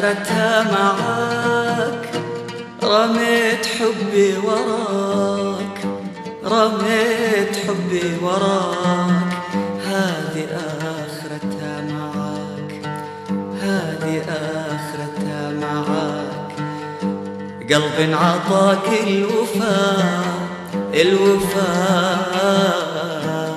آخرتها معاك، رميت حبي وراك، رميت حبي وراك، هذه آخرتها معاك، هذه آخرتها معاك. قلب عطاك الوفاء، الوفاء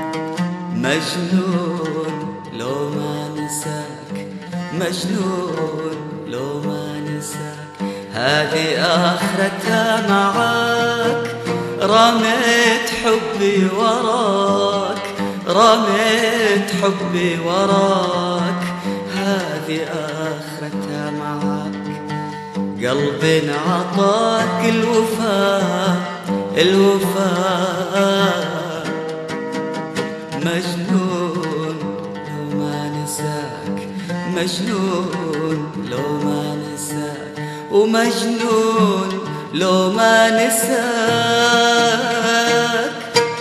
مجنون لو ما نساك، مجنون لو ما نساك. هذه آخرتها معاك، رميت حبي وراك، رميت حبي وراك، هذه آخرتها معاك. قلب عطاك الوفاء، الوفاء مجنون لو ما نساك، مجنون لو ما نساك، ومجنون لو ما نساك.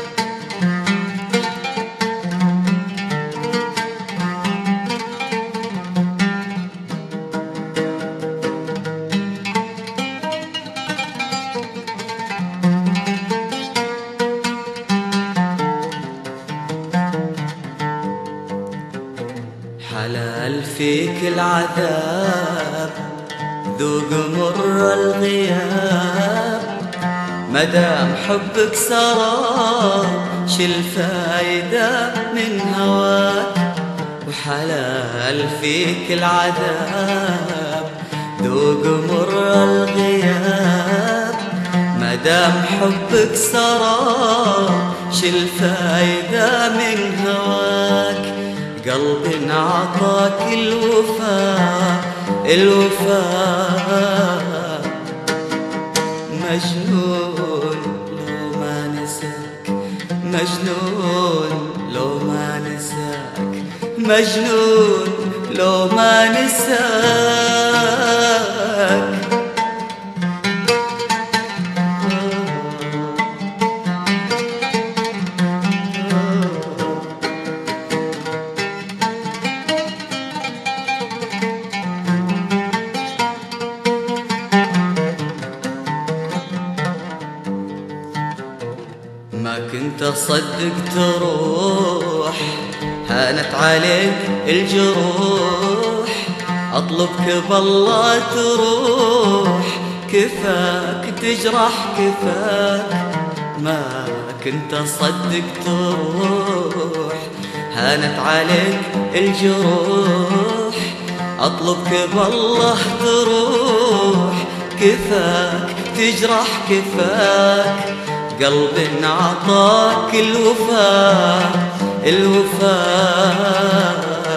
حلال فيك العذاب، ذوق مر الغياب، مدام حبك سراب شل فايدة من هواك. وحلال فيك العذاب، ذوق مر الغياب، مدام حبك سراب شل فايدة من هواك. قلب عطاك الوفاء، الوفاء مجنون لو ما نساك، مجنون لو ما نساك، مجنون لو ما نساك. ما كنت أصدق تروح، هانت عليك الجروح، أطلبك بالله تروح، كفاك تجرح كفاك. ما كنت أصدق تروح، هانت عليك الجروح، أطلبك بالله تروح، كفاك تجرح كفاك. قلب عطاك الوفاء، الوفاء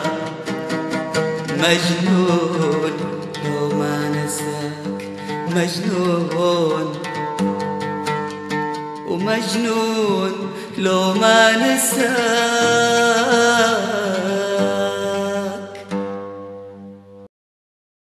مجنون لو ما نساك، مجنون ومجنون لو ما نساك.